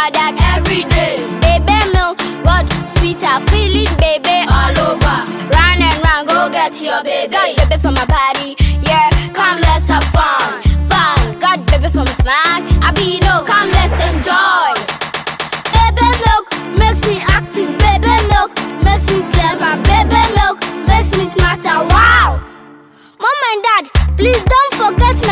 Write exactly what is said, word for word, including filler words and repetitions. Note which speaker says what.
Speaker 1: that every day. Baby milk, God, sweeter, feel it, baby, all over. Run and run, go get your baby. Got baby from my body, yeah, come let's have fun, fun. Got baby from a snack, I be no, come let's enjoy. Baby milk makes me active, baby milk makes me clever, baby milk makes me smarter, wow. Mom and dad, please don't forget